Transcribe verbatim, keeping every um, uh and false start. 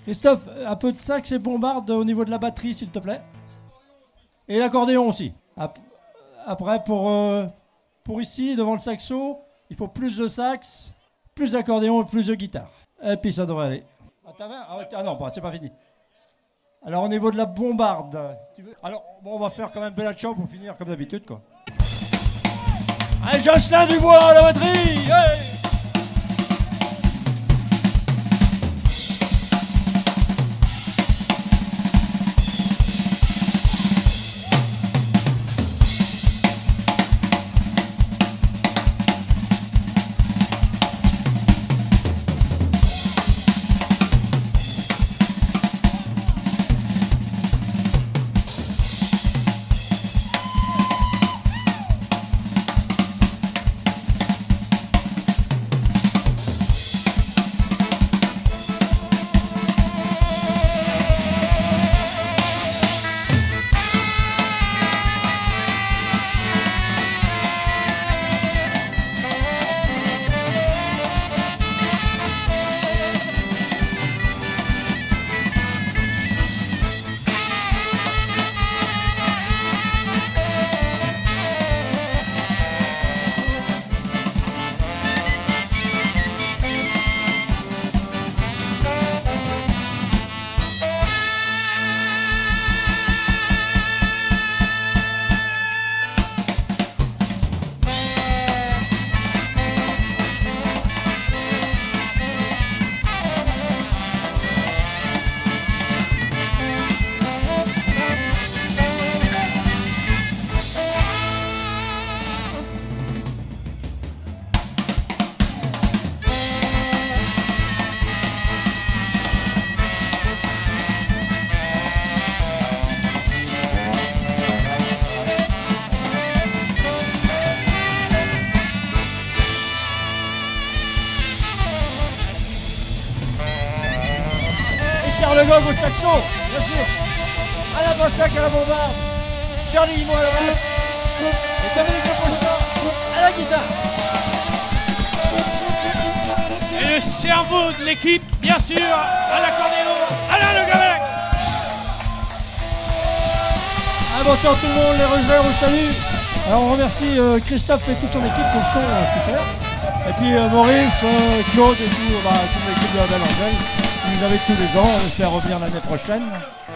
Christophe, un peu de sax et bombarde au niveau de la batterie, s'il te plaît. Et l'accordéon aussi. Après, pour, euh, pour ici, devant le saxo, il faut plus de sax, plus d'accordéon et plus de guitare. Et puis ça devrait aller. Ah, t'as vingt ? Ah, ah non, bah, c'est pas fini. Alors au niveau de la bombarde, tu veux... alors bon, on va faire quand même Bella Ciao pour finir comme d'habitude, quoi. Allez, Jocelyn Dubois à la batterie, hey. Le gog au saxo, bien sûr. À la bossac, à la bombarde. Charlie Guimau à la basse. Et Dominique Le Prochain à la guitare. Et le cerveau de l'équipe, bien sûr, à l'accordéon, Alain Le Gallec. Ah, bonsoir tout le monde, les Rugeurs, on salue. Alors on remercie euh, Christophe et toute son équipe pour le son euh, super. Et puis euh, Maurice, euh, Claude et tout, bah, toute l'équipe de la Belle Angèle. Vous avez tous les ans, on espère revenir l'année prochaine.